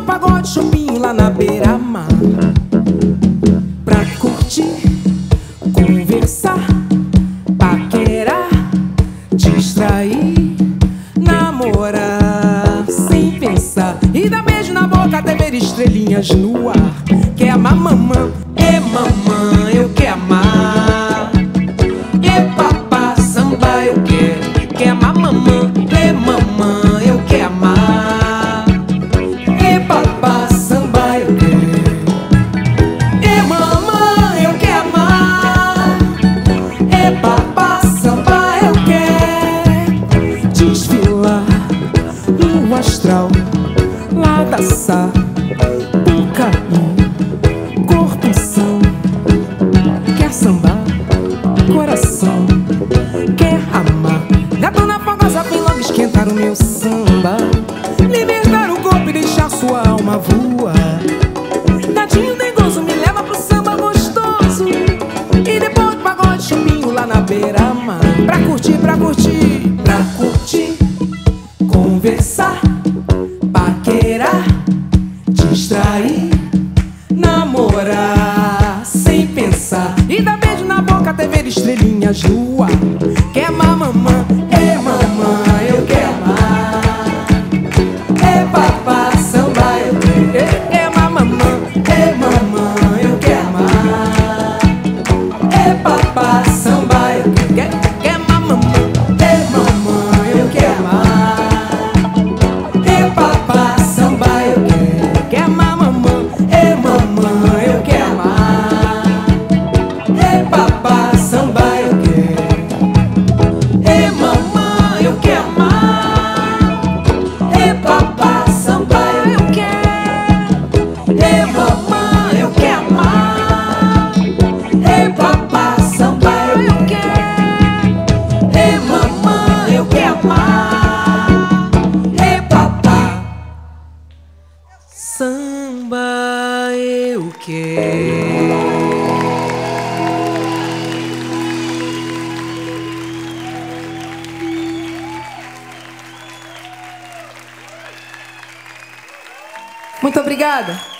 pagode, chopinho lá na beira-mar, pra curtir, conversar, paquerar, distrair, namorar sem pensar, e dar beijo na boca até ver estrelinhas no ar. Quer amar mamã? É mamã, eu quero amar. É papá, samba, eu quero. Quer amar mamã? É mamã, eu quero amar. É papá, samba, eu quero. É mamã, eu quero amar. É papá, samba, eu quero. Desfilar no astral lá da Sapucaí, corpo são, quer sambar, coração quer amar. Gatona fogosa vem logo esquentar o meu samba, libertar o corpo e deixar sua alma voar. Gatinho dengoso me leva pro samba gostoso, e depois do pagode chupinho lá na beira-mar, pra curtir, pra curtir, pra curtir, conversar, paquerar, distrair, namorar sem pensar, e dar beijo na boca até ver estrelinhas no ar. Quer amar mamã? É mamã, eu quero amar. É papá, samba, eu quero. É mamã, é mamã, eu quero amar. É papá, samba, eu quero. Quer mamã? É mamã, eu quero amar. É papá, samba, eu quero. Quer amar mamã? É mamã, eu quero amar. É papá, samba, eu quero. É mamã, eu quero amar. É papá, samba, eu quero. É mamã, eu quero amar. É papá, samba, eu quero. É mamã, eu quero amar. É papá, samba, eu quero. Muito obrigada.